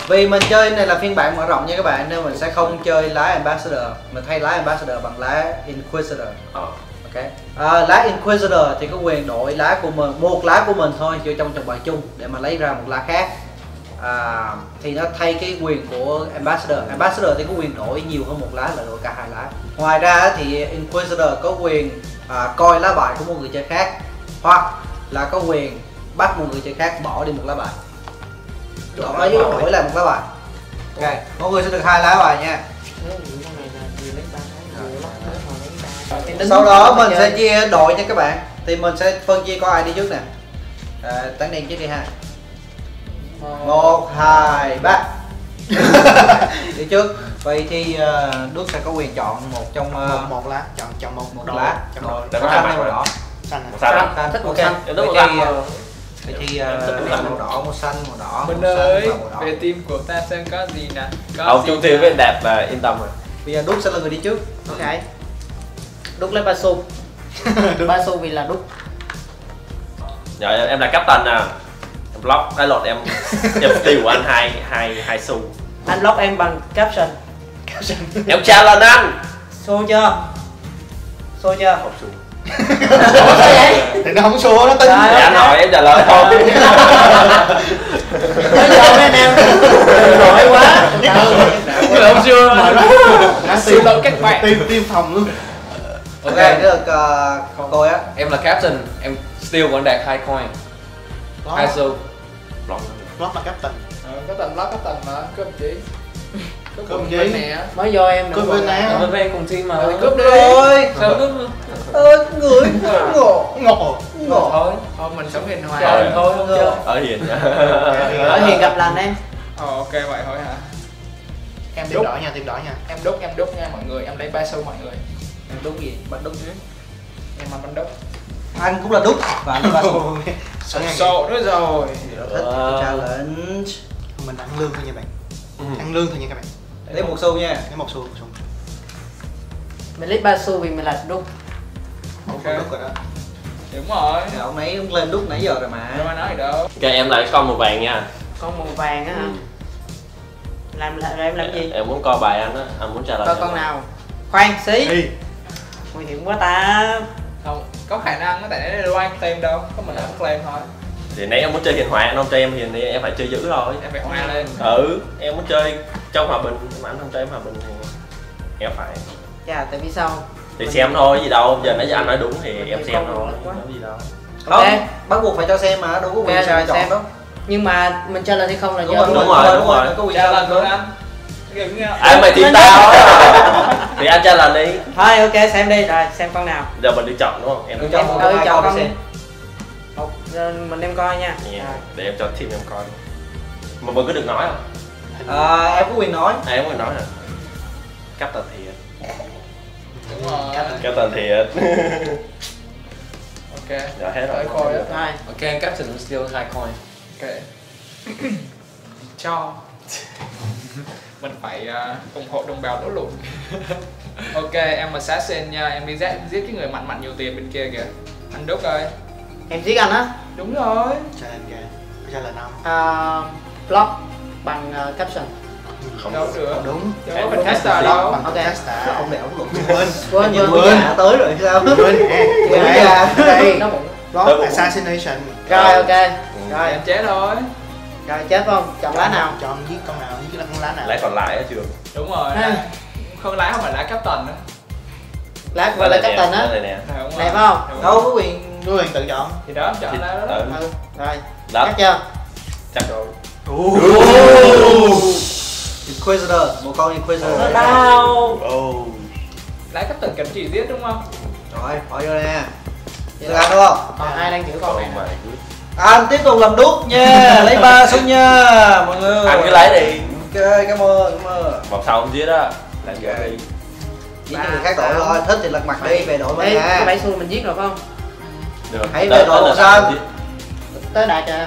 Vì mình chơi này là phiên bản mở rộng nha các bạn, nên mình sẽ không chơi lá Ambassador. Mình thay lá Ambassador bằng lá Inquisitor. Ok. Lá Inquisitor thì có quyền đổi lá của mình, một lá của mình thôi vô trong bài chung để mà lấy ra một lá khác. Thì nó thay cái quyền của Ambassador. Ambassador thì có quyền đổi nhiều hơn một lá, là đổi cả hai lá. Ngoài ra thì Inquisitor có quyền coi lá bài của một người chơi khác, hoặc là có quyền bắt một người chơi khác bỏ đi một lá bài, đổi lại một lá bài. Ok, mỗi người sẽ được 2 lá bài nha. Sau đó mình sẽ chia đội nha các bạn. Thì mình sẽ phân chia có ai đi trước nè. Tán đen trước đi ha. 1, 2, 3. Đi trước. Vậy thì Đức sẽ có quyền chọn một trong một lá, chọn một lá. Để có hai mặt đỏ. Xanh. Xanh. Thích màu Ok. xanh. Vậy thì màu đỏ, màu xanh, màu đỏ. Mình ơi, về team của ta xem có gì nè. Ông chung team với đẹp là yên tâm rồi. Bây giờ Đức sẽ là người đi trước. Ok. Đúc lấy Basu. Basu vì là đúc. Rồi em là captain nè. Em block cái lột em steal của anh hai xu. Anh block em bằng caption. Em challenge anh. Xô chưa? Xô chưa? Không xu. Thì nó không xô, nó tin. Để anh hỏi em trả lời thôi. Nói cho mấy anh em nổi quá. Không chưa. Xin lỗi các bạn. Tiêm phòng luôn. Ok, được tôi á. Em là captain, em steal của anh đạt 2 coin. 2 xu. Block là captain. Có tầng block, có tầng mà cướp gì? Cướp gì? Nè. Mới vô em Cướp bên nào? Cướp bên cùng team mà. Cướp đi. Rồi. Sao cướp? Người ngộ. Thôi, thôi mình sống hiền hòa. Trời thôi không chơi. Ở hiền. Ở hiền gặp lành em. Ok vậy thôi hả? Em team đỏ nha, team đỏ nha. Em đúc nha mọi người, em lấy 3 xu mọi người. Em đúng gì? Bạn đúng chứ? Em mà bắn đúc. Anh cũng là đúc và anh là Sổ nữa rồi. thích challenge. Mình ăn lương thôi nha bạn. Ăn lương thôi nha các bạn. Lấy một xu nha. Lấy một xu. Mình lấy 3 xu vì mình là đúc. Ok. Đúc rồi đó. Đúng rồi. Thì ông ấy cũng lên đúc nãy giờ rồi mà. Đâu ai nói gì đâu. Ok em lại con màu vàng nha. Con màu vàng á hả? Em làm gì? Em muốn coi bài anh á, anh muốn trả lời. Coi con nào? Khoan xí. Nguy hiểm quá ta. Không, có khả năng tại nãy đâu ai claim đâu, có mình không claim thôi. Thì nãy em muốn chơi hiền hòa, anh không chơi em hiền thì em phải chơi dữ thôi. Em phải hòa lên. Em muốn chơi trong hòa bình, mà anh không chơi em hòa bình thì em phải. Chà, tại vì sao? Thì xem thôi, gì đâu, giờ nãy giờ anh nói đúng thì em xem thôi, có gì đâu. Ok, bắt buộc phải cho xem mà, đâu có quyền rồi chọn xem đâu. Nhưng mà mình chơi lên hay không là Đúng do rồi, có quyền Trả challenge lần luôn nữa. anh. Mày tìm tao thì anh trả lời đi. Thôi ok, xem đi, rồi xem con nào. Giờ mình đi chọn đúng không? Em Chọn chọn con đi. Một, mình đem coi nha. để em cho team em coi. Mà mình có được nói không? Em có quyền nói. Em có quyền nói hả? Captain thiệt. Đúng rồi. Captain thiệt. Ok. Dạ hết rồi. Tới coi á. Rồi. Ok, captain steal 2 coin. Ok. Cho. Mình phải ủng hộ đồng bào lỗ lụt. Ok, em assassin nha, em đi giết cái người mạnh mạnh nhiều tiền bên kia kìa. Anh Đúc ơi. Em giết anh á. Đúng rồi. Trả lời năm. Block bằng caption. Không Đâu được. Không đúng. Đâu có mình tester đâu. Ok. Ông này ông luận. Quên. Tới rồi sao? Đây. Block assassination. Rồi ok. Rồi em chết thôi. Rồi chết không? Chọn lá nào? Chọn giết con nào, giết con lá nào. Lá còn lại á trường. Đúng rồi. Không lá không phải lá captain nữa. Lá của là captain á. Đây nè. Này phải không? Đâu có quyền. Có quyền tự chọn. Thì đó chọn lá đó. Rồi. Đó. Chắc chưa? Chắc rồi. Inquisitor, một con Inquisitor. Đau. Lá captain cần chỉ giết đúng không? Rồi, hỏi vô nè. Được ăn đúng không? Còn ai đang giữ con này? Anh tiếp tục làm đúc nha, lấy 3 xuống nha mọi người. Anh cứ lấy đi. Ok, cảm ơn. Vòng sau không giết á. Làm gì đi. Giết cho người khác đổi thôi, thích thì lật mặt đi, về đổi mới nha. nha. 7 xu mình giết rồi phải không? Được. Hãy về đổi màu xanh. Tới đại chưa?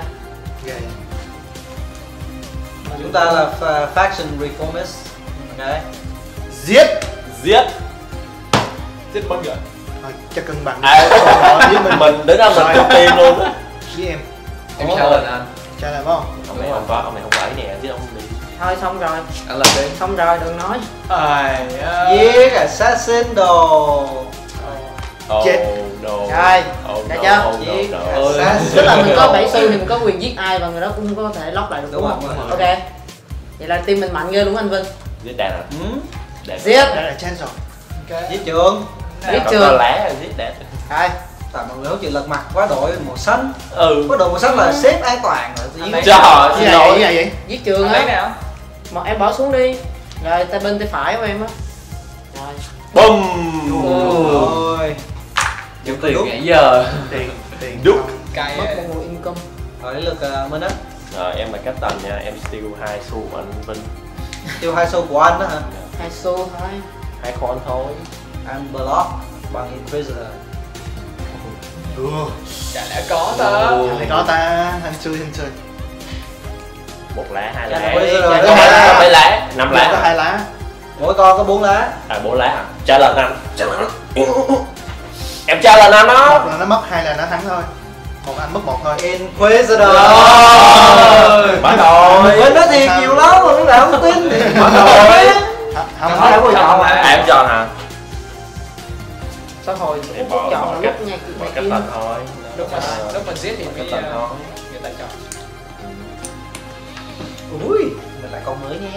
Chúng ta là faction reformist. Ok. Giết. Giết Giết bấm vậy. Thôi, cho cân bằng. Mình đứng ra mình chụp tim luôn á. Giết em. Em challenge anh. Challenge phải không? Ông này không có, ông này không phải nè, giết ông đi. Thôi xong rồi. Anh làm đi. Xong rồi đừng nói. Giết assassin đồ. Chết. Rồi, ra chưa? Giết Tức assassin. là mình có 7 xu thì mình có quyền giết ai và người đó cũng có thể lock lại được đúng Đúng không? rồi. Ok. Vậy là team mình mạnh ghê đúng không anh Vinh? Giết đạn à? Giết. Đây là chance rồi. Giết trường. Giết Có trường. lá giết đạn. Hai. Tại mọi người không chịu lật mặt quá đội màu xanh. Ừ. Quá đội màu xanh là xếp an toàn rồi. Anh lấy- Trời Gì xin vậy? lỗi. Gì vậy? Giết trường Anh lấy á. nào? Mà em bỏ xuống đi. Rồi tay bên tay phải của em á. Rồi. Bum. Rồi. Kiếm tiền nãy giờ. Tiền Đúc. Cay Mất một nguồn income. Rồi đến lượt Minh á. Rồi em là captain nha, em steal 2 xu của anh Vinh. Tiêu 2 xu của anh đó hả? 2 xu thôi. 2 con thôi. Anh block bằng Inquisitor. Chả lẽ có ta. Thằng này có ta, anh xui. 1 lá, 2 Dạ, lá. bây giờ rồi. 2 lá, 5 Có lá. 2 lá. Mỗi con có 4 lá. 4 lá à? Trả lời anh. Em trả lời anh đó. Một là nó mất, 2 là nó thắng thôi. Một anh mất 1 thôi. Inquisitor. Bắt đầu. Bên đó thì nhiều lắm mà lúc nào không tin thì Bắt đầu. Không Không, có không. chọn. À, em chọn hả? Sao hồi Em phút chọn là lúc nha bỏ kia. captain thôi. Lúc mà giết thì mới captain thôi. người ta chọn. Ui, mình lại con mới nhé.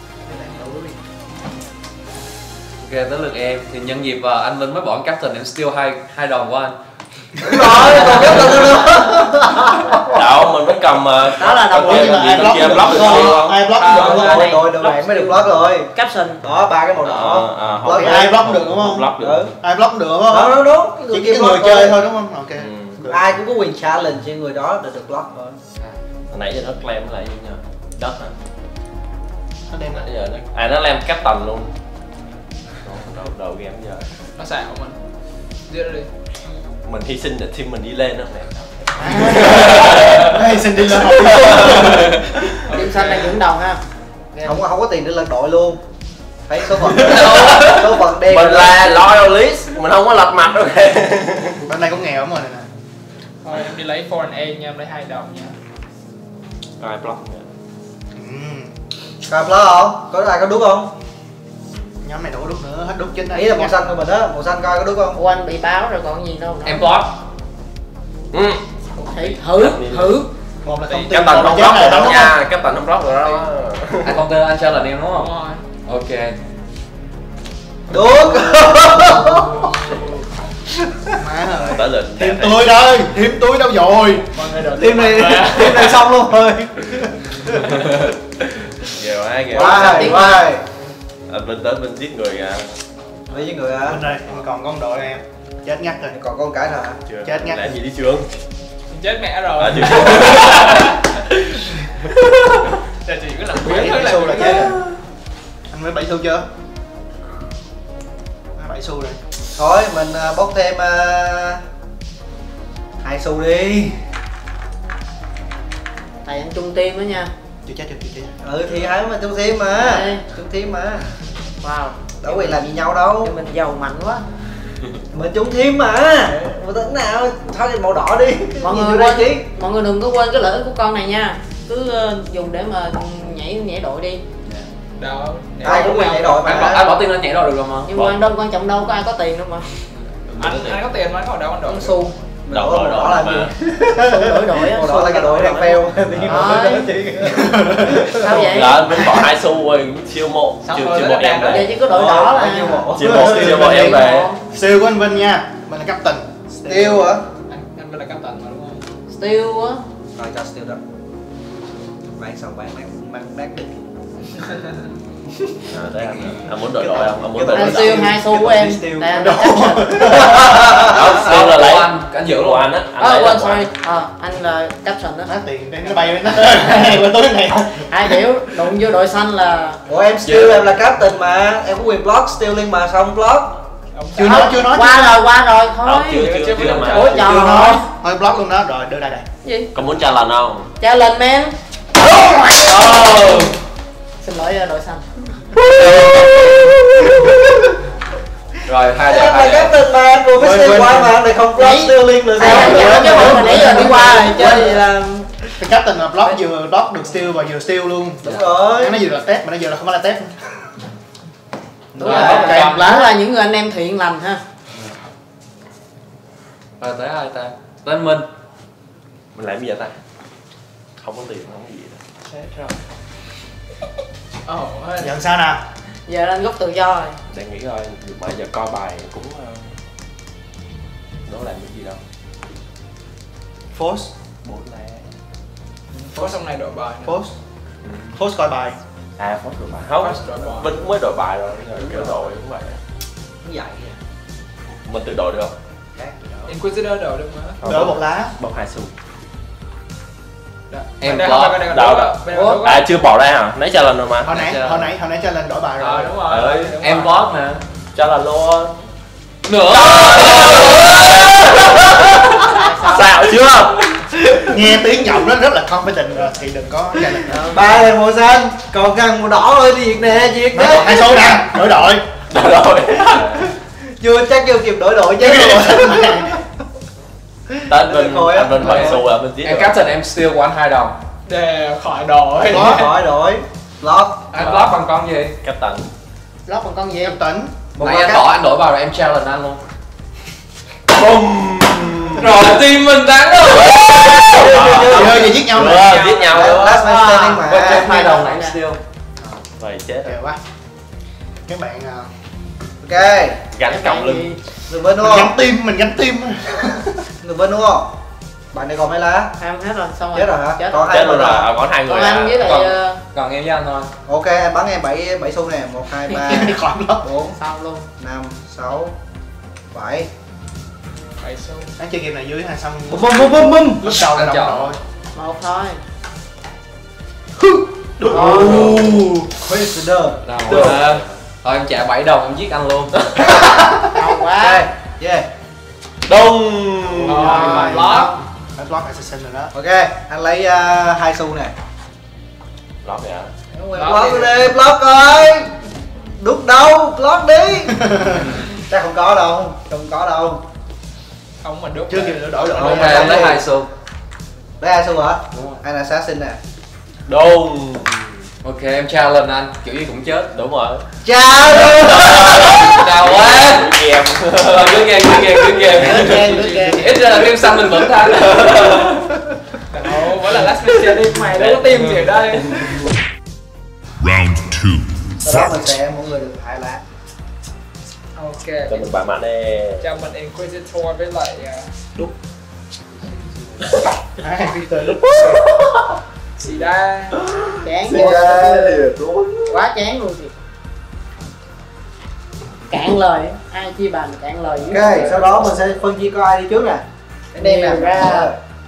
Ok tới lượt em thì nhân dịp anh Vinh mới bỏ captain em steal hai đồng của anh. Đúng rồi, còn cái từ nữa. Đâu, mình mới cầm Đó là đồng kia, ý mà gì ai kia block em block được rồi. chưa không? Ai block À, được đúng không? này. Đội bạn mới được block rồi. Caption. Đó, 3 cái màu đỏ. Thì ai block được đúng không? Block được. Ừ. Ai block được đúng Đó, không? đúng đúng. Chỉ cái người chơi thôi đúng không? Ok. Ừ. Được. Ai cũng có quyền challenge cho người đó để được block thôi. Hồi nãy giờ nó claim lại gì nhờ? Đất hả? Nó đem Nãy giờ nó claim captain luôn. Đầu game giờ. Nó xạo mình. Giết nó đi. Mình hy sinh để team mình đi lên đó nè. Hey, xin đi lên học. Team xanh đang dẫn đầu ha. Không có tiền để lật đội luôn. Thấy số phận. Số phận đen. Mình là loyalist, mình không có lật mặt đâu kìa. Bên này cũng nghèo lắm rồi nè. Thôi em đi lấy foreign A nha, em lấy 2 đồng nha. Ai block nha. Cà block không? Có ai có đúc không? Nhóm này đủ đúc nữa, hết đúc chính đây. Ý là màu xanh của mình á, màu xanh coi có đúc không? Ô anh bị báo rồi còn gì đâu. Em block. Ừ. Thử thử. Một là không tin. Captain không chết block này rồi đâu đúng nha, captain không block rồi đó. Anh còn tên anh cho là em đúng Đúng không? rồi. Ok. Đúc. Má ơi. Tới lượt Team tôi đây, team tôi đâu rồi? Team này xong luôn rồi. Ghê quá, ghê Vai, vai. Anh Vinh tới Vinh giết người à. Mấy với người á. Bên đây, em còn có một đội em. Chết ngắt rồi. Còn con cái nào hả? Chưa. Chết nha. Làm gì đi trường? Chết mẹ rồi. À, chưa. Giờ chỉ có làm Bảy biến thôi xu là là chết rồi. Anh mới 7 xu chưa? 7 xu rồi. Thôi mình bốc thêm 2 xu đi. Tại anh chung team đó nha. Chưa chết. Ừ thì hai mình chung team mà. Đây. Chung team mà. Wow. Đâu quyền làm gì nhau đâu. Thì mình giàu mạnh quá. Mình chung team mà. Một tính nào thôi cái màu đỏ đi. Mọi Nhìn người vô đây quên, chứ. mọi người đừng có quên cái lợi ích của con này nha. Cứ dùng để mà nhảy đội đi. đâu. Ai cũng quyền nhảy đội mà. Anh bỏ tiền lên nhảy rồi được không? Nhưng quan đâu quan trọng đâu có ai có tiền đâu mà. Anh có tiền mà anh có ở đâu anh đổi. Con xu. Mình Đỏ, đổ màu đỏ, đỏ làm mà. gì? Xu đổi đội á. Màu đỏ là cái đội đang fail. Tự nhiên màu Rồi. đó chị. Sao vậy? Dạ, anh Vinh bỏ 2 xu rồi, chiêu mộ, Xong chiêu rồi chiêu nó mộ em đang về. Vậy chứ có đội đỏ là Chiêu mộ em về. Siêu của anh Vinh nha. Mình là captain. Tiêu hả? Anh là captain mà đúng không? Steel á. Rồi cho Steel đó. Bán xong bán nát địch. À, đấy anh muốn đổi đội không? Anh muốn đổi Anh đội Steel 2 xu của em. Steel. Tại anh là captain. Đó, Steel là lấy anh giữ của luôn. anh á. Anh lấy Quên là của sorry. anh. Anh là captain đó. Nó tiền đây nó bay lên nó này qua túi này. Ai biểu đụng vô đội xanh là Ủa em Steel em là captain mà. Em có quyền block Steel lên mà xong block. Chưa nói. Qua rồi thôi. Không, chưa mà. Ủa trời Chưa nói. ơi. Thôi block luôn đó. Rồi đưa đây đây. Gì? Có muốn challenge không? Challenge man. Xin lỗi đội xanh. Rồi hai Em là hai. captain mà em vừa mới Steel qua mà em lại không block Steel lên là Ai sao? anh nhớ cái bọn mà nãy giờ đi qua rồi chơi gì là Cái captain là block vừa block được steal và vừa steal luôn. Đúng rồi. Nó vừa là tép mà nó giờ là không phải là tép. Đúng là những người anh em thiện lành ha. Rồi tới ai ta? Tới anh Minh. Mình làm gì vậy ta? Không có tiền, không có gì đâu. Chết rồi. Nhận sao nào? Giờ lên gốc tự do rồi. Đang nghĩ coi, mà giờ coi bài cũng đâu làm cái gì đâu. Force. 4 lá. Có trong này đổi bài. Force. Force coi bài. À, Force đổi bài. Không, Force đổi bài. mình cũng mới đổi bài rồi, kiểu đổi cũng vậy. Như vậy. Mình tự đổi được không? Inquisitor đổi được mà. Đỡ một lá. Bọc 2 xu. Em Đây, có. không phải cái này Đâu còn đâu. đúng không? À, chưa bỏ ra hả? Nãy challenge rồi mà. Hồi nãy cho lên đổi bài rồi. Đúng rồi. Đúng Em rồi. bot nè. Challenge luôn. Nữa. Xạo chưa? Nghe tiếng giọng nó rất là confident rồi thì đừng có challenge nữa. Ba là màu xanh, còn cần màu đỏ thôi thì việc nè, việc Nó còn đấy. 2 số nè, đổi đội. Rồi. Chưa kịp đổi đội chứ. Tên mình, anh Vinh 7 xu là mình giết Em rồi. captain em steal của anh 2 đồng. Để khỏi đổi. Có. Đổi. Lock. Anh block bằng con gì? Captain. Lót còn con gì? Em tỉnh. Nãy anh bỏ anh đổi vào rồi em challenge anh luôn. Bum. Rồi team mình thắng rồi. Giờ giết nhau nè. Được, giết nhau luôn. Last man standing mà. Quên thêm 2 đồng nãy em steal. Vậy chết rồi. Kìa quá. Các bạn Ok. Gánh còng lưng. Người bên đúng mình không? gánh tim. Người bên đúng không? Bạn này còn mấy lá? Em hết rồi, xong rồi. Chết rồi hả? Chết Còn rồi. Chết luôn rồi, còn 2 người Còn anh với à. lại Còn em với anh thôi. Ok, em bắn em 7 xu nè. 1, 2, 3, Khỏi block. 4, xong luôn. 5, 6, 7. 7 xu. Anh chơi game này dưới hay xong Bum bum bum bum bum. lúc đầu là Anh đồng chọn. đội. Một thôi. Prisoner. Rồi. Thôi em trả 7 đồng em giết anh luôn. Đau quá. Ok, yeah. Đông. Rồi, block. Phải block assassin rồi đó. Ok, anh lấy 2 xu nè. Lót vậy hả? Block đi, block ơi. Đút đâu, block đi. Chắc không có đâu, không có đâu. Không mà đúc. Chưa kịp đổi đội. Ok em lấy 2 xu. Lấy 2 xu hả? Đúng rồi. Anh là assassin nè. Đông. Ok em challenge anh, kiểu gì cũng chết. Đúng rồi. Chào luôn. Chào quá. Game. Cứ game. Ít ra là team xanh mình vẫn thắng. Đâu, vẫn là last man standing, mày đâu có team gì ở đây. Round 2. Sau đó mình sẽ mỗi người được 2 lá. Ok. Cho mình bài mạng nè. Cho mình Inquisitor với lại đúc. Peter lúc Xì đa. Chán vô. Quá chán luôn thì. Cạn lời, ai chia bàn cạn lời. Ok, sau đó mình sẽ phân chia coi ai đi trước nè. Anh em nè. Ra.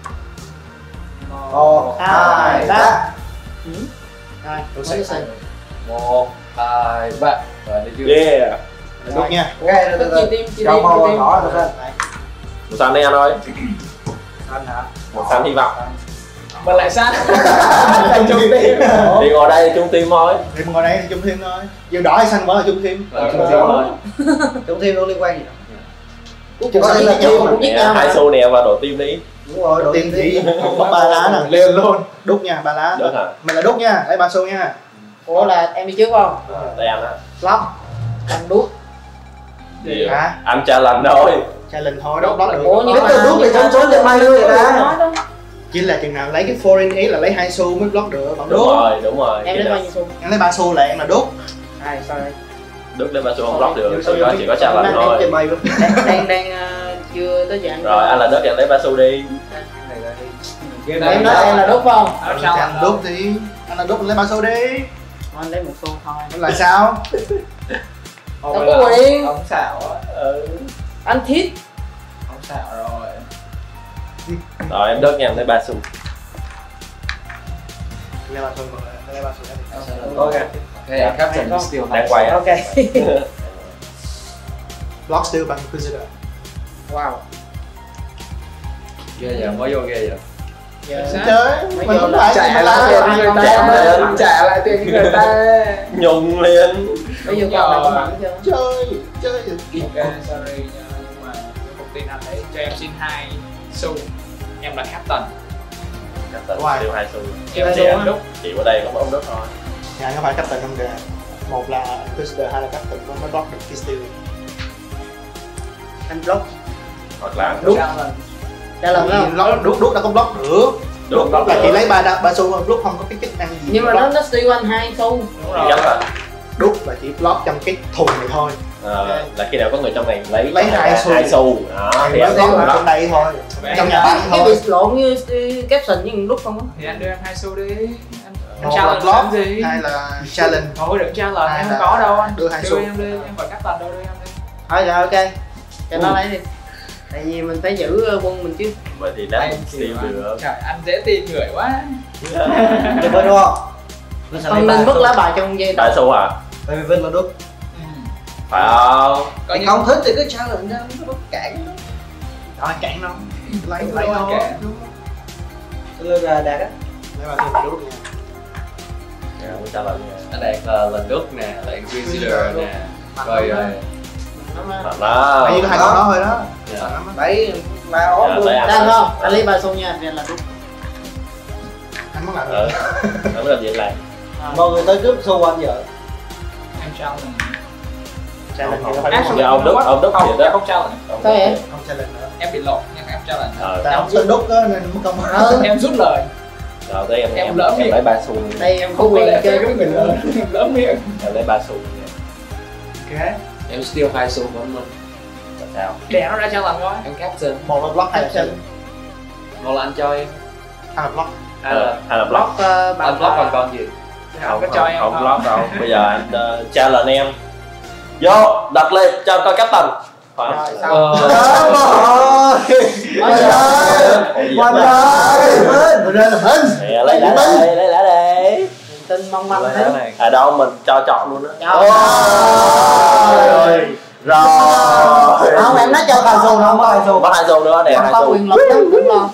1, 2, 3. Rồi, Tôi mới sẽ xin. 1, 2, 3. Rồi đi chưa? Yeah. Đúng nha. Ok, từ từ. Chọn màu đỏ rồi lên. Một xanh đi anh ơi. Xanh hả? Một xanh hy vọng. Mình lại sát. Trong team. Thì ngồi đây chung team thôi. Thì ngồi đây thì chung thêm thôi. Giờ đỏ hay xanh vẫn là chung thêm. Rồi, Chung team thôi. Chúng thêm đâu liên quan gì đâu. Cũng có thể là nhau cũng mà. giết Nè, nhau 2 mà. xu nè và đổi team đi. Đúng rồi, đội Tiền team chỉ đi. có 3 lá nè. Lên luôn. Đúc nha, 3 lá. Được hả? Mày là đúc nha, lấy 3 xu nha. Ủa là em đi trước không? Đây anh á. Block. Anh đút. Gì vậy? Hả? Anh challenge thôi. Challenge thôi, đâu block được. Ủa nhưng Nếu mà tôi đút thì trong số lên may luôn vậy ta. nói đó. Chỉ là chừng nào lấy cái foreign ý là lấy 2 xu mới block được. Còn Đúng đúc, rồi, đúng rồi. Em lấy bao nhiêu xu? anh lấy 3 xu là em là đúc. Ai sorry. Đức lên ba xu không block được, Sao chỉ có challenge em thôi. trên mây luôn. Đang chưa tới dạng. Rồi anh là Đức, anh lấy ba xu đi. Em nói em là đút phải không? Thì anh đúc thì anh là đúc anh lấy 3 xu đi. Anh lấy một xu thôi. Anh là sao? Đâu có quyền. Ông xạo á. Anh thiết. Ông xạo rồi. Rồi em Đức nha, em lấy ba xu. Lấy 3 xu, lấy 3 xu. Ok. Ok, captain still Đang quay á. Ok. Block still bằng Inquisitor. Wow. Ghê vậy, mới vô ghê vậy. Giờ Chơi, Mấy mình giờ cũng là phải Trả trả lại tiền lại người ta. Trả lại tiền người ta. Nhung liền. bây giờ còn lại có mặn chưa? chơi. Ok, sorry nha, nhưng mà với một tin anh ấy cho em xin 2 xu. Em là captain. Captain Wow. Steel 2 xu. Steel Em 2 chỉ xu ăn đúc, chỉ ở đây có một ông đúc thôi. Thì anh có phải captain không kìa. Một là Inquisitor, hai là captain mới block được cái steel. Anh block Hoặc là Đúc. trả lần Thì không? nó đúc đã không block được. Đúc là chỉ lấy ba xu thôi, đúc không có cái chức năng gì. Nhưng mà block. nó steal anh 2 xu. Đúng Chắc rồi. là Đúc là chỉ block trong cái thùng này thôi. là khi nào có người trong này lấy hai xu. 2 xu. Đó thì Thì em nó block block đó. trong đây thôi. Vậy Trong anh- nhà băng Cái thôi. bị lộn như caption nhưng lúc không á. thì anh đưa em 2 xu đi. Anh Một là challenge block, làm gì? hai là challenge. Thôi đừng challenge, Hai em là không có đâu anh. đưa 2 xu. em đi, em phải captain đâu đưa em đi. Thôi rồi ok. Cho nó lấy đi. Tại vì mình phải giữ quân mình chứ. Vậy thì đã Steel được. Trời, anh dễ tin người quá. Được rồi đúng không? Vinh Không nên vứt lá bài trong dây. 2 xu à? Tại vì Vinh là đúc. Phải không? Có Thì những không thích thì cứ challenge ra, nó bất cản. Rồi cản nó. Lấy Đúng lấy rồi, nó. kệ. Tôi ra đạt á. Lấy ba thêm đúc nha. Dạ, muốn trả lời nha. Anh Đạt là đúc nè, là Inquisitor nè. Rồi Nó mà. Thật đó. Tại vì có hai con đó thôi đó. dạ. Đấy mà ốm Dạ, luôn. đấy à. Đang không? Anh lấy 3 xu nha, vậy là đúng. Anh mất làm Ừ. Nó mới làm gì lại? Mọi người tới cướp xu anh vợ. em challenge. challenge Không, thì nó phải không. đúc. Giờ ông đúc Không, thiệt đó. em không challenge. Sao vậy? Không challenge nữa. Em bị lộn nhưng em challenge. Tại ông tên đúc á nên mất công. Em rút lời. Rồi tới Em lỡ miệng. lấy 3 xu. Đây em không quyền chơi với mình luôn. Em lỡ miệng. Em lấy 3 xu. Ok. Em steal 2 xu của anh Minh. Tại sao? Để nó ra challenge thôi. Em captain. Một là block, hai là Captain. challenge. Một là anh cho em. Hai là block. Hai là Hay là block? Block anh bằng block bằng con gì? Không có cho em không block đâu. Bây giờ anh challenge em. Vô, đặt lên cho coi captain. Phải. Rồi, xong. Rồi. Ôi trời ơi. Mình ơi. Mình ra là Vinh. Nè, lấy lá đây, lấy lá đây. Tin mong manh Lấy thế. lá này. À đâu mình cho chọn luôn á. Trời ơi. Rồi. Không, em nói cho hai xu nó không có hai xu. Có 2 xu nữa, nè Không 2 có xu. quyền lực đó, đúng không?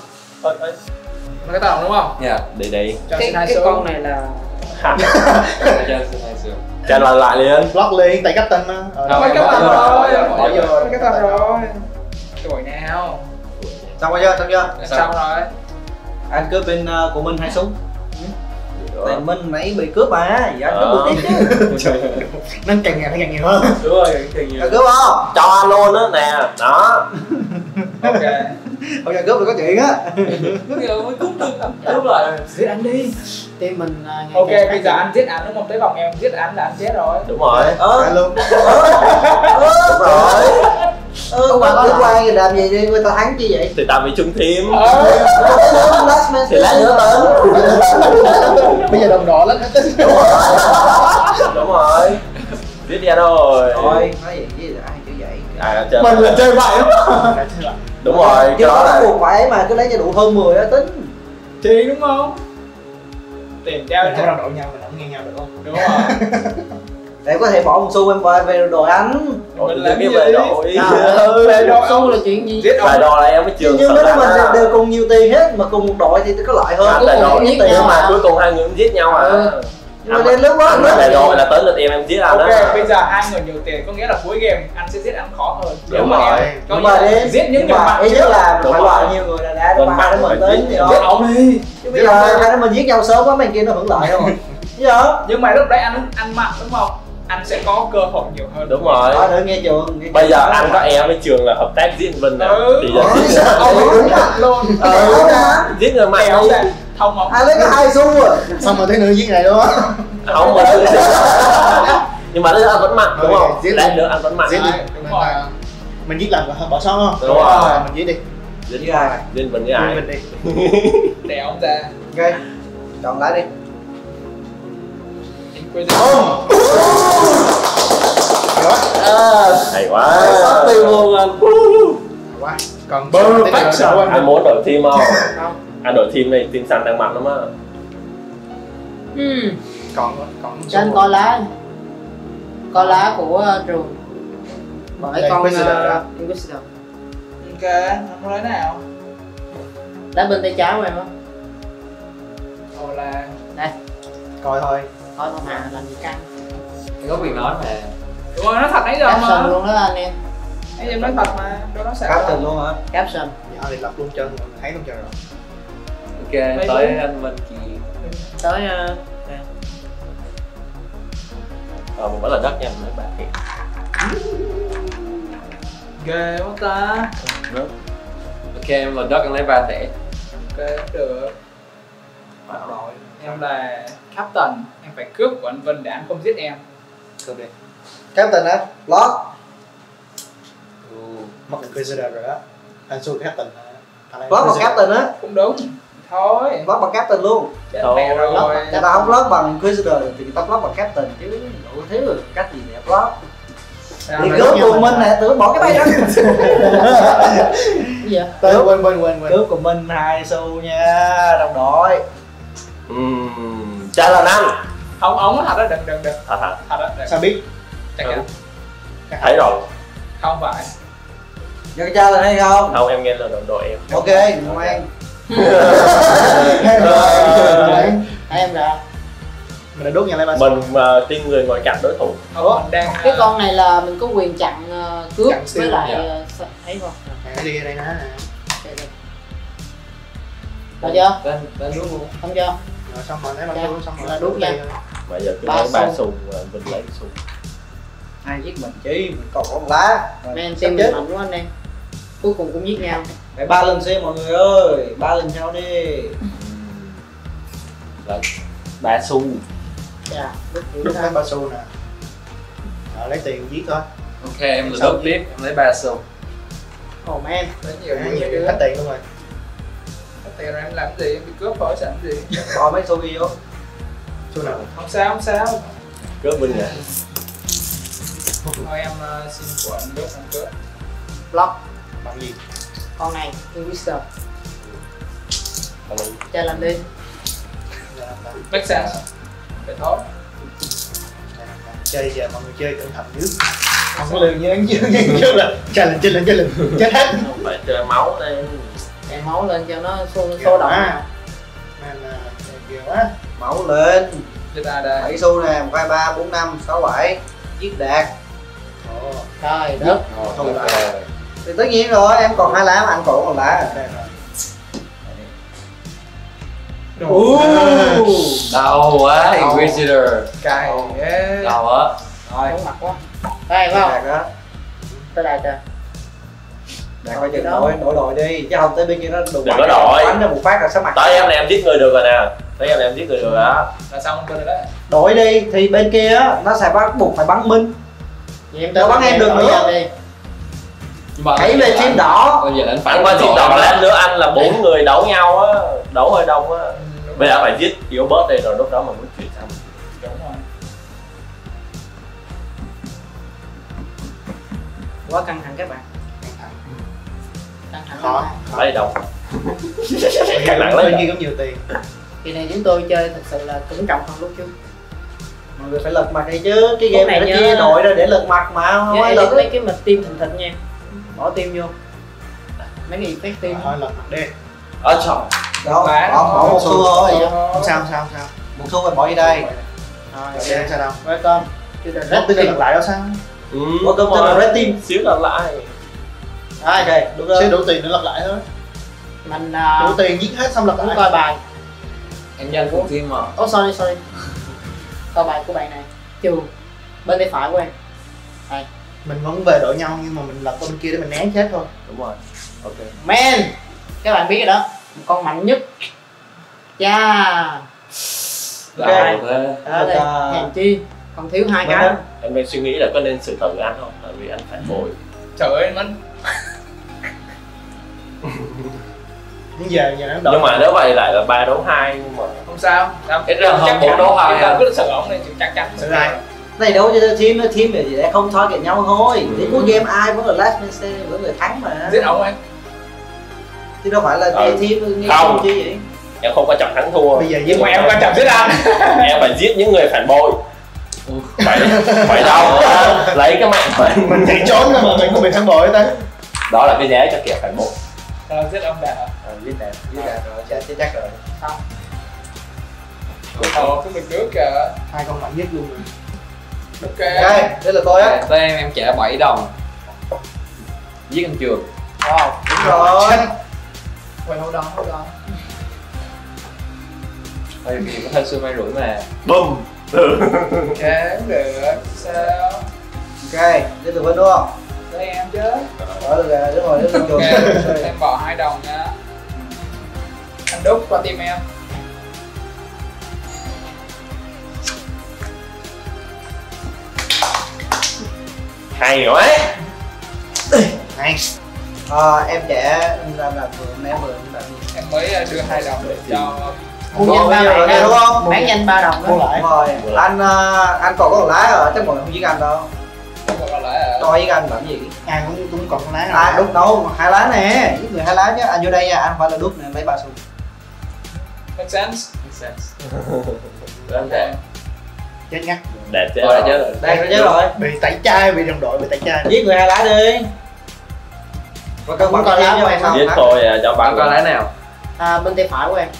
Nó cái tàu đúng không? Dạ. Đi. Cho Cái xin 2 cái số. con này là Cho em xin 2 xu. Challenge lại liền. Block liền tại captain á. Không, Mấy cái tàu rồi. Bỏ vô. Mấy cái tàu rồi. Tuổi nào? Xong rồi chưa? Xong chưa? Xong rồi. Anh cướp bên của Minh hai súng. Tại Minh nãy bị cướp mà, giờ anh cướp được tiếp chứ. Nó càng ngày nó càng nhiều hơn. Đúng rồi, càng nhiều. Anh cướp không? Cho anh luôn á nè. Đó. Ok. Không cho cướp thì có chuyện á. Giờ mới cúp được. Cúp lại. Giết anh đi. team mình ngày Ok, càng bây giờ anh giết anh đúng không? Tới vòng em giết anh là anh chết rồi. Đúng rồi. Phải luôn. Đúng rồi. Không bạn cứ qua thì làm gì đi, người ta thắng chi vậy? Thì tao bị trúng thêm. Last man Thì lát nữa tính. Bây giờ đồng đội lắm hết tính. Đúng rồi. Giết ra rồi. Rồi, nói gì với ai kiểu vậy? À, chơi Mình là chơi vậy đó. đúng rồi, Chứ cái đó có là cuộc phải mà cứ lấy cho đủ hơn 10 á tính. Thì đúng không? Tiền treo Mình không đồng đội nhau, mình không nghe nhau được không? đúng rồi. Để có thể bỏ một xu em về đội anh. đội Mình làm cái cái về gì? đội. Về đội xu ông là chuyện gì? giết Vài ông. đò là em mới trường Nhưng sợ nếu mình lắm. đều cùng nhiều tiền hết mà cùng một đội thì có lợi hơn. Anh về đội giết tiền nhau mà à? cuối cùng hai người cũng giết nhau à. Ừ. Nhưng mà đến lúc đó Anh về đội là tới lượt em giết anh Ok, đó. bây giờ hai người nhiều tiền có nghĩa là cuối game anh sẽ giết anh khó hơn. Nếu Đúng mà rồi. em có Nhưng nghĩa mà là đến giết những người mạnh ý nhất trước. là Đúng phải rồi. loại nhiều người là đã Mình ba mạnh đến mình phải tới giết. gì đó. Giết ông đi. Chứ bây giờ hai đứa mình giết nhau sớm quá mấy kia nó hưởng lợi đâu. Chứ đó. Nhưng mà lúc đấy anh mạnh đúng không? Anh sẽ có cơ hội nhiều hơn. Đúng rồi. Đó đừng nghe trường. nghe Bây trường. giờ anh có em với trường là hợp tác giết Vinh nè. Ừ. Thì giờ giết Ông đúng mạnh luôn. giết người mạnh Kéo đi. ra thông không? Ai lấy cái hai xu à? Xong rồi tới nữa giết này đúng không? Không mà nhưng mà anh vẫn mạnh đúng Ok, không? giết Lát đi. nữa anh vẫn mạnh. Giết đi. Đấy, đúng rồi. Mình giết làm bỏ sót không? Đúng rồi. Mình giết đi. Giết ai? Giết Vinh với ai? Mình đi. Để ông ra. Ok. Chọn lá đi. Hay quá. Tiêu luôn anh. Quá. Còn bơ phát sợ Anh muốn đổi team không? Không. Anh đổi team này, team xanh đang mạnh lắm á. còn Cho anh coi lá. Coi lá của trường. Bởi Đây, con Inquisitor đó. Inquisitor. Ok, anh muốn lấy nào? Lá bên tay trái của em á. Ồ là Đây, coi thôi. coi con Hà làm gì căng. Em có quyền nói mà. đúng rồi, nó thật nãy giờ Caption mà. luôn đó anh em. Anh em nói thật mà, đâu có sợ. Captain luôn hả? Caption. Giờ thì lập luôn chân rồi, thấy luôn trời rồi. Ok, tới anh Minh Kỳ. Tới Mình vẫn là đất nha, mấy bạn thiệt. Ghê quá ta. Ok, em là đất, anh lấy 3 thẻ. Ok, được. Rồi, em là Captain. Em phải cướp của anh Vinh để anh không giết em. Cướp đi. Captain á, Lord. Mất Inquisitor rồi đó. Anh xui Captain. Lord bằng Captain á. Cũng đúng. Thôi. Lord bằng Captain luôn. Chết mẹ rồi. Người ta không Lord bằng Inquisitor thì người ta Lord bằng Captain chứ. Đủ thiếu được cách gì đẹp Lord. Thì cướp của mình nè, tưởng bỏ cái tay đó. cái gì vậy? Quên. Cướp của mình 2 xu nha, đồng đội. Trả lời anh. Ông thật đó, đừng. Thật. Thật đó, đừng. Sao biết? Chắc chắn. Thấy rồi. Không phải. Cho cái cha lên hay không? Không, em nghe lời đồng đội em. Ok, ngoan. Em ra. Mình đã đốt nhà lấy ba. Mình tin người ngoài cạnh đối thủ. Mình đang Cái con này là mình có quyền chặn cướp Chặn siêu, với lại dạ. thấy không? Đi đây nè. Được chưa? Tên đúng luôn. Không chưa? Rồi xong rồi lấy ba xu xong rồi. Là đốt nha. Bây giờ cứ Ba lấy 3 xu. xu, mình lấy xu. Ai giết mình chi, mình còn con lá. Men team mình mạnh quá anh em. Cuối cùng cũng giết nhau. Phải 3 lần xem mọi người ơi, 3 lần nhau đi. Đấy, 3 xu. Dạ, Đốt lấy ba xu nè. Rồi lấy tiền giết thôi. Ok, em là đốt tiếp, em lấy 3 xu. Oh man. tới nhiều Nhiều nhiều hết tiền luôn rồi. Hết tiền rồi em làm gì? Em bị cướp khỏi sẵn gì? Bỏ mấy xu ghi vô. Xu nào? Không sao. Cướp bên nhà. Thôi em xin của anh cướp, anh cướp. Block. Bằng gì? Con này, Inquisitor. Chơi làm đi. Make sense. Phải thôi. Chơi giờ mọi người chơi cẩn thận trước. Không có lường như là challenge chết hết. Phải chơi máu đây. Em máu lên cho nó sôi động. Nên là nhiều quá. Máu lên. Cho ta đây. 7 xu nè, 1, 2, 3, 4, 5, 6, 7. Giết đạt. Trời đất. Thôi lại. Thì tất nhiên rồi, em còn 2 lá mà anh còn 1 lá. Đau quá, Inquisitor. Cài ghê. Đau á. Rồi, Không mặt quá. Đây phải đạt không? đó. Tới đây trời. Đạt phải chừng đổi đội đi, chứ không tới bên kia nó đụng Đừng có đổi. đánh ra một phát là sẽ mặt. Tới em này em giết người được rồi nè. Tới em này em giết người được rồi đó. Là xong bên rồi đấy. Đổi đi thì bên kia á, nó sẽ bắt buộc phải bắn minh. Vậy em Đâu bắn em được nữa. Đi. Hãy về team đỏ. Bây giờ anh Anh qua team đỏ lên nữa, anh là 4 người đấu nhau á. Đấu hơi đông á. Bây giờ phải giết yếu bớt đi rồi lúc đó mà muốn chuyển sang. Đúng rồi. Quá căng thẳng các bạn. Căng thẳng Khó. lắm. Lấy đâu. Nặng lắm. Bên kia cũng nhiều tiền. Kỳ này chúng tôi chơi thật sự là cẩn trọng hơn lúc trước. Mọi người phải lật mặt đi chứ, cái game này nó nhớ- chia đội ra để lật mặt mà không Nhớ ai edit lật mấy ấy. cái mịch team thịnh nha. Bỏ team vô. Mấy cái effect team. Thôi lật mặt đi. Ở trời. Đâu, Lá. bỏ một xu thôi. Không sao. Một xu phải bỏ đi đây. Rồi xem sao đâu. Welcome to the Rất red tin team. lật lại đâu sao? Welcome to the red team. Xíu là lại. Ok, đúng rồi. Sẽ đủ tiền để lật lại thôi. Mình Đủ tiền giết hết xong lật muốn lại. coi bài. Em nhanh cùng team mà. Oh sorry. Coi bài của bạn này. Trừ bên tay phải của em. Mình vẫn về đội nhau nhưng mà mình lật qua bên kia để mình né chết thôi. Đúng rồi. Ok. Man, các bạn biết rồi đó, một con mạnh nhất. Chà. Đau Ok. thế. Đó đây, hèn chi, còn thiếu 2 cái. Em đang suy nghĩ là có nên xử tử anh không? Tại vì anh phản bội. Trời ơi mình. Nhưng giờ nó đội. Nhưng mà nếu vậy lại là 3 đấu 2 nhưng mà Không sao. Ít ra hơn 4 đấu 2 Chúng ta à. cứ sợ ổng này chắc chắn Xử ai? Này đâu cho team để gì để không target nhau thôi. Thì cuối game ai vẫn là last man standing, vẫn người thắng mà. giết ổng em. Chứ đâu phải là team như Không. chi vậy. em không quan trọng thắng thua. Bây giờ giết Nhưng mà em quan trọng giết anh. Em phải giết những người phản bội. Phải đâu lấy cái mạng mình chạy trốn mà mình không bị phản bội ta. đó là cái giá cho kẻ phản bội. Rồi giết ông đã. Giết đạt rồi, chết chắc rồi. Cái mình nước kìa. 2 con mạnh nhất luôn rồi. Ok. Ok, đây là tôi á. Tới em trả 7 đồng. Giết anh Trường. Wow. Đúng rồi. Quay hold on. Bởi vì có hơi xui may rủi mà. Bùm. Ok, được. Sao? Ok, tiếp tục Vinh đúng không? Tới em chứ. Được rồi, đúng rồi, đúng rồi. Ok, em bỏ 2 đồng nha. Anh Đúc qua team em. Hay quá. Này. Em sẽ làm vừa em vừa làm gì? Em mới đưa 2 đồng để cho Buông nhanh 3 đồng đúng đó. không? Bán nhanh 3 đồng Buông đó. lại. Đúng rồi, anh còn có một lá rồi, chắc mọi người không giết anh đâu. còn lại ở Coi với anh làm gì? Ai cũng còn con lá nào. À đúc đâu, 2 lá nè, giết người 2 lá chứ. Anh vô đây nha, anh không phải là đúc nè, lấy 3 xu. make sense. Đơn giản. Chết ngắt. Đẹp chứ. Thôi đã chết rồi. Đây rồi chứ rồi. Bị tẩy chay, bị đồng đội bị tẩy chay. Giết người 2 lá đi. Và cân bằng Còn lá của em không? Giết tôi cho Bạn bạn có lá nào? Bên tay phải của em.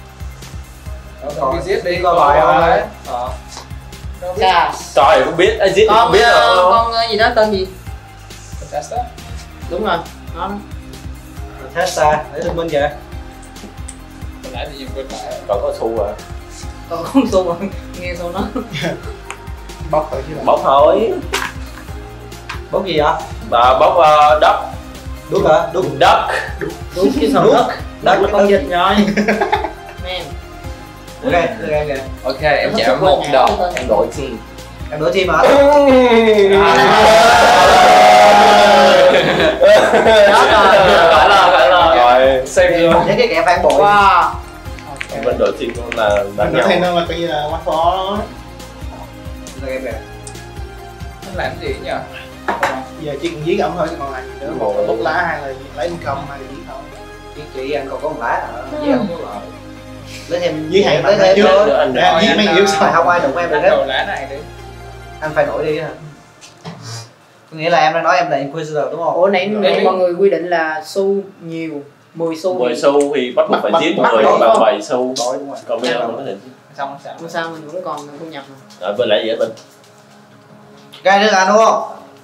Đi giết đi. Coi bài rồi. không? Dạ. Trời cũng biết, giết Con cũng biết rồi. con gì đó tên gì? Tester. Đúng rồi. Nó Testa, để thông minh kìa. Còn lại thì dùng bên lại. Còn có xu à. còn không xu mà nghe xu nó. Bóc thôi chứ. Bóc thôi. Bốc gì vậy? Và bóc đất. Đúc hả? Đúc. Đất. Đúng chứ sao Đúc. đất. Đất là con vịt rồi. Men. Ok, được em kìa. Ok, em Nó trả thuộc 1 quên đồng, nhạc. em đổi team. Em đổi team hả? Đó rồi. Phải là. Rồi. Save luôn. Những cái kẻ phản bội. Wow. Mình vẫn đổi team luôn là đánh Mình có nhau. thêm nó là coi như là quá khó. Được em kìa. Anh làm gì nhỉ? Giờ chỉ cần giết ổng thôi chứ còn lại gì nữa. Một là bốc lá, hai là lấy income, hai là giết thôi. Giết chị anh còn có một lá hả? Giết không có lợi. Lấy thêm Giết hai lấy bạn thêm trước. thôi. Anh Ra giết mấy yếu Phải xong. không ai đụng em được Anh hết. đầu lá này đi. Anh phải đổi đi hả? Có nghĩa là em đang nói em là Inquisitor đúng không? Ủa nãy mọi người quy định là xu nhiều 10 xu 10 xu thì bắt buộc phải giết một bắt người đổi bằng không? 7 xu. Đổi đúng rồi. Còn bây giờ mình có thể Xong sao? không sao mình vẫn còn thu nhập mà. ở bên lại gì ở bên. Gai nước anh đúng không?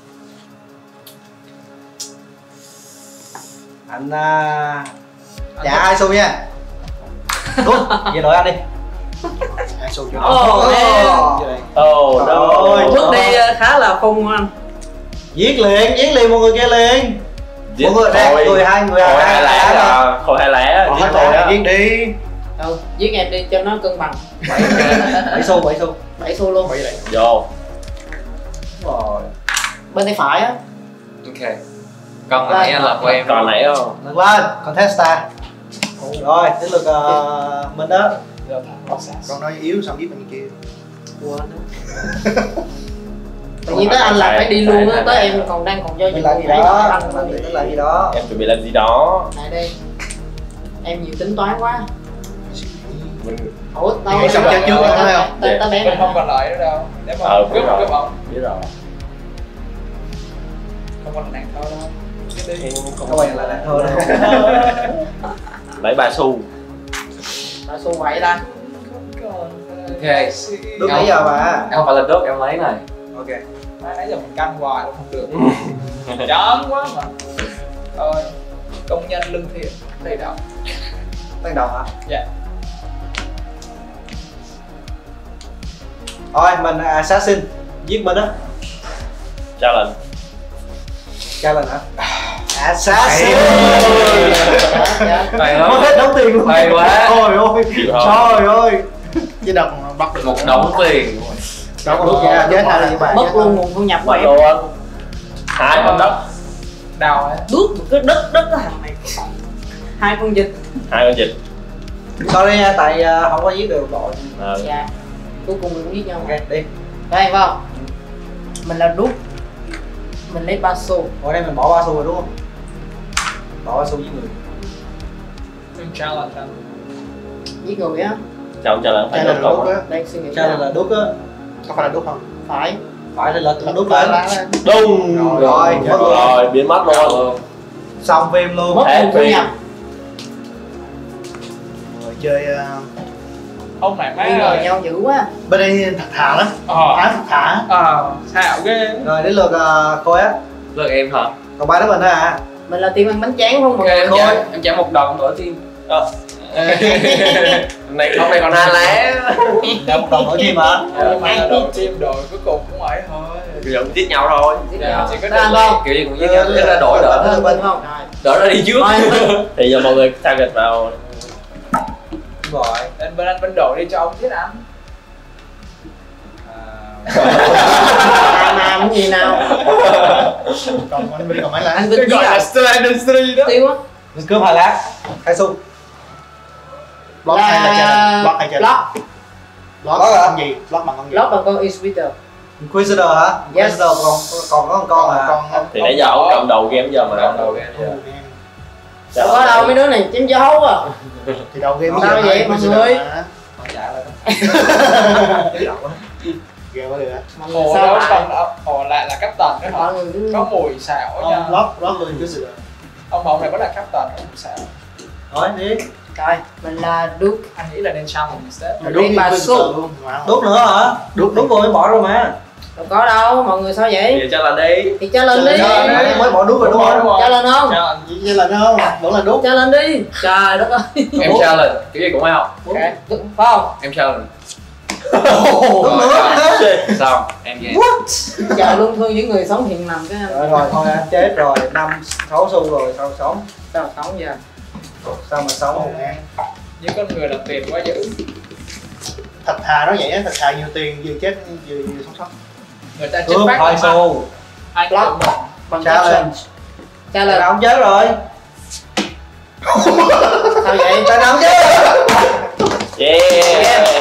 Anh trả 2 xu nha. Đúng, vậy đổi anh đi. Hai xu cho Ồ, em. Oh no. Bước đi khá là khung anh. Giết liền mọi người kia liền. Giết Mọi người đây, thôi. người hai Thôi 2 lá là thôi 2 lá. Giết tôi á. giết đi. Giết em đi cho nó cân bằng. 7 xu 7 xu. 7 xu luôn. Vô. Rồi. Bên tay phải á. Ok. Còn nãy anh là của em. Còn nãy không? Được lên, Contesta. Rồi, đến lượt mình đó. Con nói yếu xong giết bên kia. Tự nhiên tới anh là phải đi luôn á, tới em còn đang còn do Mình làm gì thấy đó, anh mình làm gì đó. Em chuẩn bị làm gì đó. này đây. Em nhiều tính toán quá. Mình Ủa tao Vậy xong chơi trước rồi phải không? Tao bé Mình mày không còn lại nữa đâu. Nếu mà biết cướp rồi. cướp ông, biết rồi. không còn nàng thôi đâu. Em Không phải là thôi đâu. lấy 3 xu. tao xu vậy ta. Ok. Đúng nãy giờ mà. Em không phải là đốt, em lấy này. Ok. Nãy giờ mình canh hoài cũng không được. Chán quá mà. Thôi, công nhân lương thiện đầy đầu. Tăng đầu hả? Dạ. Thôi mình assassin giết mình á. Challenge. Challenge hả? Assassin. Hay Mất lắm. hết đóng tiền luôn. Hay quá. Ôi ôi. Chịu không? Trời ơi. Chứ đâu còn bắt được. Một đống tiền. Đâu còn lúc ra chết hai là như bạn. Mất luôn nguồn thu nhập của Mất em. luôn. 2 con đất. Đào ấy. Bước một cái đất cái thằng này. 2 con vịt. 2 con vịt. Sorry nha, tại không có giết được đội. Dạ. Cuối cùng mình cũng giết nhau. Ok, đi. Đây phải không? Mình là đúc. Mình lấy 3 xu. Ở đây mình bỏ 3 xu rồi đúng không? Bỏ 3 xu giết người. Mình challenge anh. Giết người á. Challenge challenge phải Đây là đốt đốt không? á. Đang suy nghĩ Challenge là đúc á. Có phải là đốt không? phải. Phải lên lật đúc Lá lên. lá lên. Đùng. Rồi, mất luôn. Rồi, biến mất luôn. Xong phim luôn. Mất Hết nguồn thu phim. nhập. Rồi chơi Ông này Bây mấy giờ rồi. nhau dữ quá. bên đây thật thà lắm. Thả thật thà. Xạo ghê. Rồi đến lượt Khôi á. Lượt em hả? Còn 3 đứa mình thôi à. Mình là team ăn bánh tráng không Ok, mọi người? em trả 1 đồng đổi team. Này ông này còn ăn lé. Là một đồng đội team hả? Nhưng mà là đội team đội cuối cùng cũng ấy thôi. Giờ giết nhau thôi. Chỉ có Ăn không? Kiểu gì cũng với nhau, tức là đổi đỡ Bên không? đỡ ra đi trước. Thì giờ mọi người target vào. Rồi. Bên anh bên đội đi cho ông thiết ăn. Làm gì nào? Còn anh Vinh còn mấy lá? Anh Vinh Cái giết gọi là à? strategy đó. Tiêu á. Mình cướp 2 lá. 2 xu. Block hay là challenge? Block hay challenge? Lock. Block Block hả? con gì? Block bằng con gì? Lock bằng con Inquisitor. Inquisitor hả? Yes. Inquisitor còn có một con à? Con Thì nãy giờ ông cầm đầu game giờ mà. Cầm đầu game. Đâu có đâu, mấy đứa này chém dấu à. thì đầu game Sao vậy mọi người? Họ trả lại Ghê quá được á. Mọi người Ồ sao đâu lại? còn lại là captain đó hả? Mọi người cứ... Có mùi xạo nha. Block luôn cứ sự. Ông này có là captain có mùi xạo. nói đi. Trời, mình là Duke. Anh nghĩ là nên challenge instead. Đi bà su. Đốt nữa hả? Đốt rồi mới bỏ rồi mà. Đâu có đâu, mọi người sao vậy? Giờ cho là đi. Thì cho lên đi. Mới bỏ đốt rồi đúng không? Cho lên không? Gì vậy là không? Vẫn là đốt. Cho lên đi. Trời đất ơi. Em challenge, kiểu gì cũng hay không? Ok, phải không? Em challenge. Đốt nữa. Xong, em nghe. Trời luôn thương những người sống hiền lành cái Rồi thôi anh chết rồi, 5-6 xu rồi sao sống? sao sống giờ? Sao mà sống? Những con người làm tiền quá dữ. Thật thà nó vậy á, thật thà nhiều tiền vừa chết vừa sống sót. Người ta chết Cướp phát 2 mà. xu. Anh Block. tự mình. Bằng Challenge. Challenge. Ông chết rồi. Sao vậy? Tại nào chết? Yeah.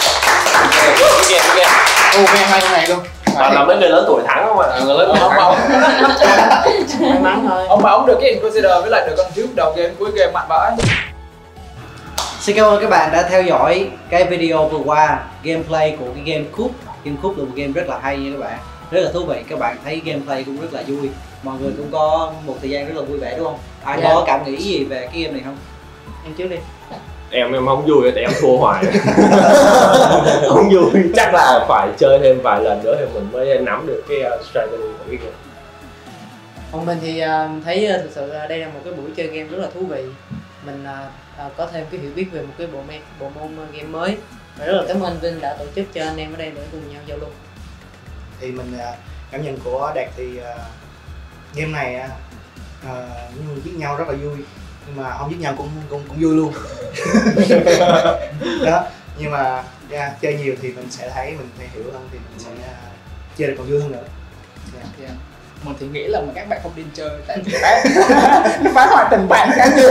Nghe hai con này luôn. Toàn là mấy người lớn tuổi thắng không ạ? Người lớn tuổi thắng. May mắn thôi. Ông mà ông được cái Inquisitor với lại được con trước đầu game cuối game mạnh vãi. Xin cảm ơn các bạn đã theo dõi cái video vừa qua gameplay của cái game Cube. Game Cube là một game rất là hay nha các bạn, rất là thú vị. Các bạn thấy gameplay cũng rất là vui, mọi người cũng có một thời gian rất là vui vẻ đúng không? Ai có cảm nghĩ gì về cái game này không? Em trước đi. Em không vui tại em thua hoài. Không vui, chắc là phải chơi thêm vài lần nữa thì mình mới nắm được cái strategy của cái game. Còn mình thì thấy thực sự đây là một cái buổi chơi game rất là thú vị. Mình có thêm cái hiểu biết về một cái bộ môn game mới. Và rất là cảm ơn anh Vinh đã tổ chức cho anh em ở đây để cùng nhau giao lưu. Thì mình cảm nhận của Đạt thì game này nhưng giết nhau rất là vui, nhưng mà không giết nhau cũng vui luôn. Đó, nhưng mà chơi nhiều thì mình sẽ thấy, mình sẽ hiểu hơn thì mình sẽ chơi được còn vui hơn nữa. Yeah. Mình thì nghĩ là mà các bạn không nên chơi tại vì phá hoại tình bạn cá nhân.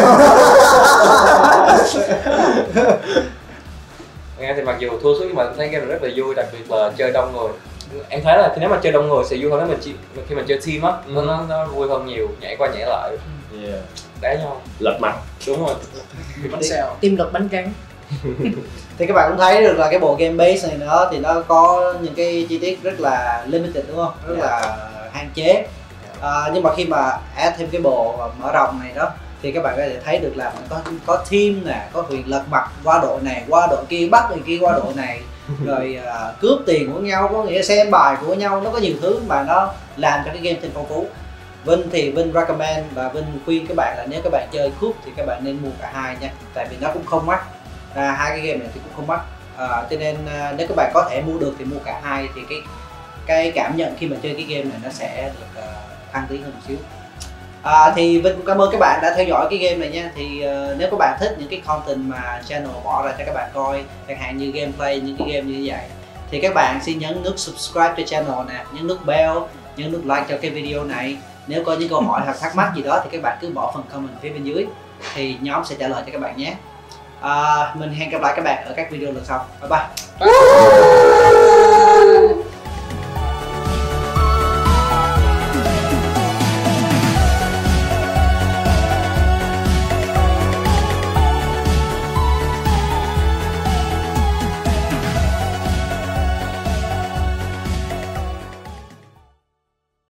Nghe thì mặc dù thua suốt nhưng mà thấy game này rất là vui, đặc biệt là chơi đông người. Em thấy là nếu mà chơi đông người sẽ vui hơn khi mình chơi team á, nó vui hơn nhiều, nhảy qua nhảy lại. Yeah. Đá nhau. Lật mặt. Đúng rồi. Bánh xèo. Tim đập bánh tráng. Thì các bạn cũng thấy được là cái bộ game base này nữa thì nó có những cái chi tiết rất là limited đúng không? Rất là hạn chế. Nhưng mà khi mà add thêm cái bộ mở rộng này đó thì các bạn có thể thấy được là mình có team nè, có quyền lật mặt qua đội này qua đội kia, bắt người kia qua đội này, rồi cướp tiền của nhau, có nghĩa xem bài của nhau, nó có nhiều thứ mà nó làm cho cái game thêm phong phú. Vinh thì Vinh recommend và Vinh khuyên các bạn là nếu các bạn chơi Cube thì các bạn nên mua cả hai nha, tại vì nó cũng không mắc. Hai cái game này thì cũng không mắc, cho nên nếu các bạn có thể mua được thì mua cả hai, thì cái cảm nhận khi mà chơi cái game này nó sẽ được thăng tiến hơn một xíu. Thì Vinh cũng cảm ơn các bạn đã theo dõi cái game này nha. Thì nếu các bạn thích những cái content mà channel bỏ ra cho các bạn coi, chẳng hạn như gameplay, những cái game như vậy, thì các bạn xin nhấn nút subscribe cho channel nè, nhấn nút bell, nhấn nút like cho cái video này. Nếu có những câu hỏi hoặc thắc mắc gì đó thì các bạn cứ bỏ phần comment phía bên dưới thì nhóm sẽ trả lời cho các bạn nhé. Mình hẹn gặp lại các bạn ở các video lần sau. Bye bye.